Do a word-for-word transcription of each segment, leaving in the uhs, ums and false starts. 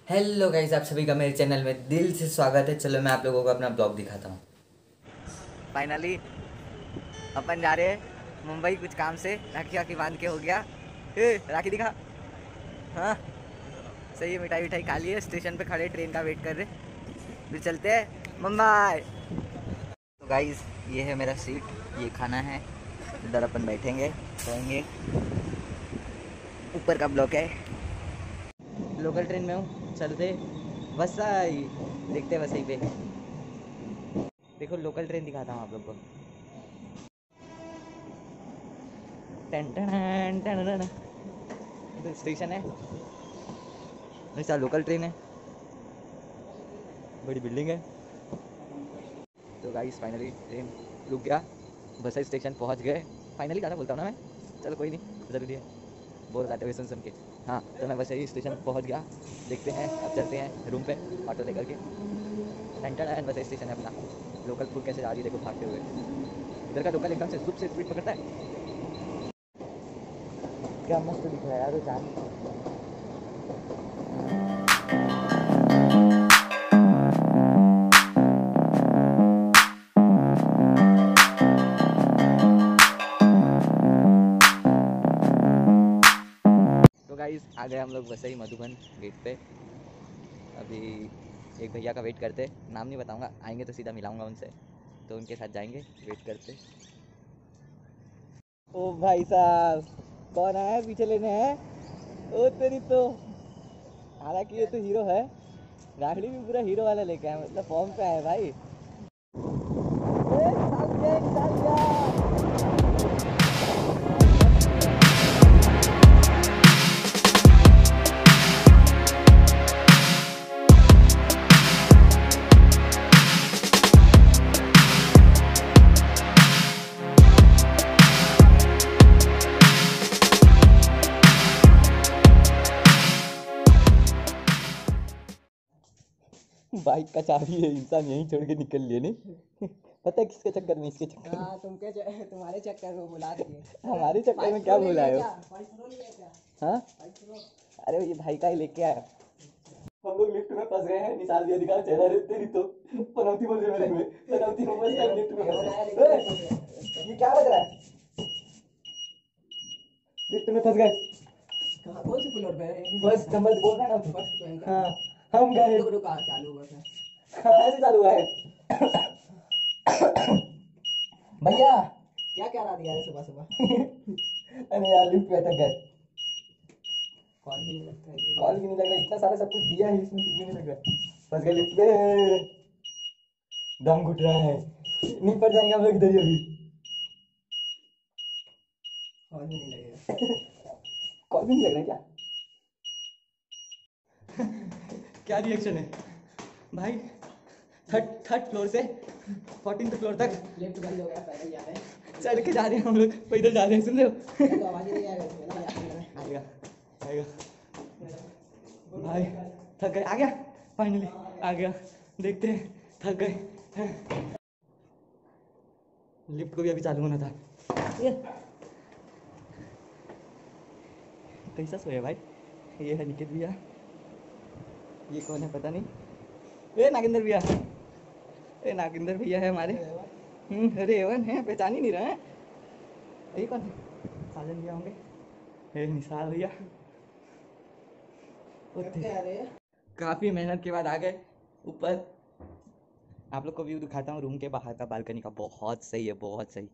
Hello guys, आप सभी का मेरे चैनल में दिल से स्वागत है। चलो मैं आप लोगों को अपना ब्लॉग दिखाता हूँ। फाइनली अपन जा रहे हैं मुंबई कुछ काम से। राखी राखी बांध के हो गया। ए, राखी दिखा। हाँ सही है, मिठाई विठाई खा लिए, स्टेशन पे खड़े ट्रेन का वेट कर रहे। फिर चलते हैं मुंबई। तो गाइस ये है मेरा सीट, ये खाना है, इधर अपन बैठेंगे सोएंगे। ऊपर का ब्लॉक है। लोकल ट्रेन में हूँ, चलते वसई, देखते वसई पे। देखो लोकल ट्रेन दिखाता हूँ आप लोग को। टन टन टन टन। तो स्टेशन है, ऐसा लोकल ट्रेन है, बड़ी बिल्डिंग है। तो गाइस फाइनली ट्रेन रुक गया, बसई स्टेशन पहुँच गए। फाइनली ज़्यादा बोलता हूँ ना मैं, चलो कोई नहीं, ज़रूरी है बोल जाते हुए सुन सुन के। हाँ तो मैं वसई स्टेशन पहुँच गया। देखते हैं अब चलते हैं रूम पे ऑटो लेकर के। सेंटर एंड वसई स्टेशन है अपना। लोकल फूड कैसे आ रही है देखो भागते हुए। इधर का लोकल एकदम से सुप से स्पीड पकड़ता है। क्या मस्त दिख रहा है यार वो चांद। तो गाइस आ गए हम लोग वसई मधुबन गेट पे। अभी एक भैया का वेट करते, नाम नहीं बताऊंगा, आएंगे तो सीधा मिलाऊंगा उनसे, तो उनके साथ जाएंगे, वेट करते। ओ भाई साहब, कौन आया पीछे लेने हैं? ओ तेरी तो, हालांकि ये तो हीरो है, गाड़ी भी पूरा हीरो वाला लेके आया, मतलब फॉर्म पे आया भाई। ए, निकाल के, निकाल गया। बाइक का चाबी है, इंसान यहीं छोड़ के निकल लिए नहीं। पता है किसके चक्कर में? इसके चक्कर में। हाँ, तुमके च- तुम्हारे चक्कर में बुला दिए। हमारे चक्कर में क्या बोला है? हाँ क्या? अरे ये भाई का ही लेके आया। हम लोग लिफ्ट में फंस गए हैं, निशाल दिया दिखा चेहरा रे तेरी तो। पनौती बोल रहे मेरे में, पनौती में फंस गए, लिफ्ट में फंस गए। ये क्या बज रहा है? लिफ्ट में फंस गए। कहाँ, कौन से फ्लोर पे है? फर्स्ट नंबर बोल रहा है ना। फर्स्ट पे है। हाँ हम गए। रुक रुक, हाँ, चालू हुआ था। कहाँ से चालू हुआ है? भैया क्या क्या ला दिया रे सुबह सुबह? अरे यार लिफ्ट में अटक गए। कॉल भी नहीं लगता है ये। कॉल भी नहीं लग रहा, इतना सारा सब कुछ दिया है इसमें, फिर भी नहीं लग रहा। फंस गए लिफ्ट में, दम घुट रहा है, नहीं पड़ जाएंगे हम लोग इधर ही अभी। कॉल भी नहीं लगेगा। कॉल भी नहीं लग रहा है क्या? क्या रिएक्शन है भाई? थर्ड थर्ड फ्लोर से फोर्टीन फ्लोर तक लिफ्ट बंद हो गया, पैदल जा रहे हैं। चढ़ के जा रहे हैं हम लोग, पैदल जा रहे हैं, सुन रहे हो? ये तो आवाज ही नहीं आएगा इसमें ना, यार मेरा। आएगा आएगा भाई, थक गए, आ गया फाइनली, आ गया। देखते हैं, थक गए। लिफ्ट को भी अभी चालू होना था। ये कैसा सोया भाई? ये है निकेत भैया, ये कौन है पता नहीं। ए नागेंद्र भैया, ए नागेंद्र भैया है हमारे। हम्म अरे एवन है, पहचान ही नहीं रहे हैं। ये कौन है? साजन भैया होंगे। ए निशाल भैया। काफ़ी मेहनत के बाद आ गए ऊपर। आप लोग को व्यू दिखाता हूँ रूम के बाहर का, बालकनी का, बहुत सही है, बहुत सही।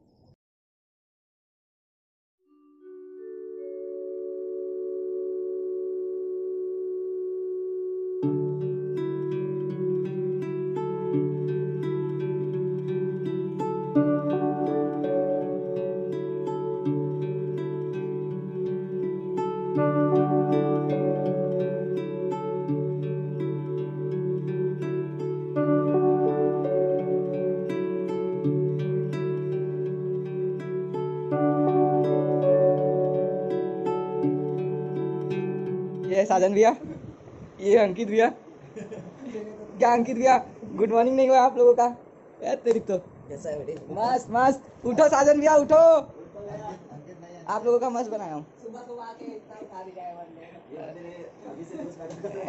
ये साजन भैया, ये अंकित भैया। क्या अंकित भैया, गुड मॉर्निंग नहीं हुआ आप लोगों का? यार तेरी तो कैसा है बेटे? मस्त मस्त। उठो साजन भैया उठो। आप लोगों का मस्त बनाया हूँ। सुबह सुबह आके इतना उठा दिया है बंदे अभी से कुछ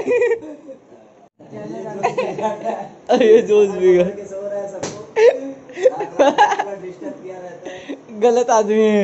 अरे जोश भी सो रहा है सबको डिस्टर्ब किया रहता है। गलत आदमी है।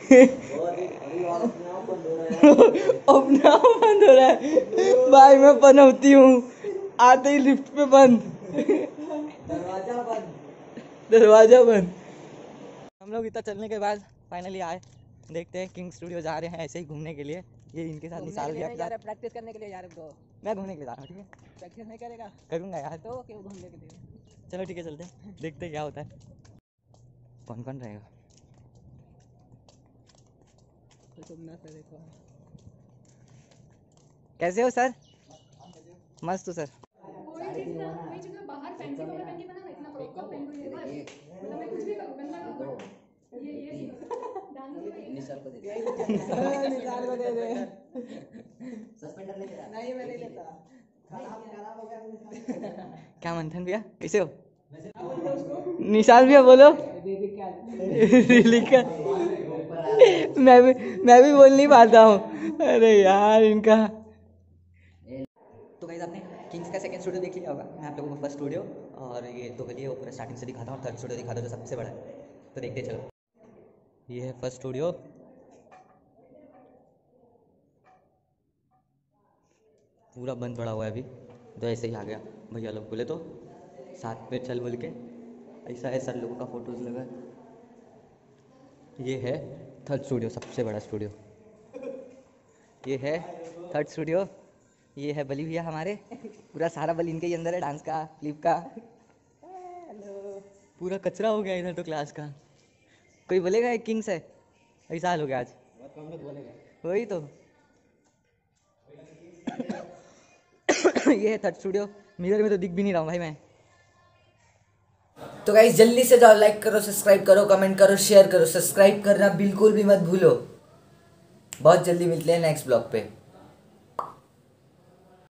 अपना बंद हो रहा है भाई, मैं पनौती हूँ, आते ही लिफ्ट पे बंद, दरवाजा बंद दरवाजा बंद। हम लोग इतना चलने के बाद फाइनली आए, देखते हैं किंग स्टूडियो जा रहे हैं ऐसे ही घूमने के लिए। ये इनके साथ निसाल गया, प्रैक्टिस करने के लिए जा रहे हो। मैं घूमने के लिए जा रहा हूँ। ठीक है, प्रैक्टिस नहीं करेगा करूँगा यार। तो क्यों घूमने के लिए? चलो ठीक है, चलते हैं, देखते हैं क्या होता है। कौन कौन रहेगा? कैसे हो सर? मस्त हो सर। नहीं मैं नहीं लेता। क्या मंथन भैया, कैसे हो? निशाल भैया बोलो। लिखा मैं भी मैं भी बोल नहीं पाता हूँ। अरे यार इनका। तो गाइस आपने किंग्स का सेकंड स्टूडियो देख लिया होगा। मैं आप लोगों को फर्स्ट स्टूडियो और ये दो गली है वो पूरा स्टार्टिंग से दिखाता हूँ, और थर्ड स्टूडियो दिखाता हूँ जो सबसे बड़ा है। तो देखते चलो। ये है फर्स्ट स्टूडियो, पूरा बंद पड़ा हुआ है अभी, तो ऐसे ही आ गया। भैया लोग बोले तो साथ में चल बोल के, ऐसा है। सर लोगों का फोटोज़ लगा है। ये है थर्ड स्टूडियो, सबसे बड़ा स्टूडियो। ये है थर्ड स्टूडियो। ये है बली भैया हमारे, पूरा सारा बल इनके ही अंदर है, डांस का, फ्लिप का। पूरा कचरा हो गया इधर तो क्लास का। कोई बोलेगा एक किंग्स है, ऐसा हाल हो गया आज। वही तो। ये है थर्ड स्टूडियो। मिरर में तो दिख भी नहीं रहा हूँ भाई मैं। तो गाइस जल्दी से जाओ, लाइक करो, सब्सक्राइब करो, कमेंट करो, शेयर करो। सब्सक्राइब करना बिल्कुल भी मत भूलो। बहुत जल्दी मिलते हैं नेक्स्ट ब्लॉग पे।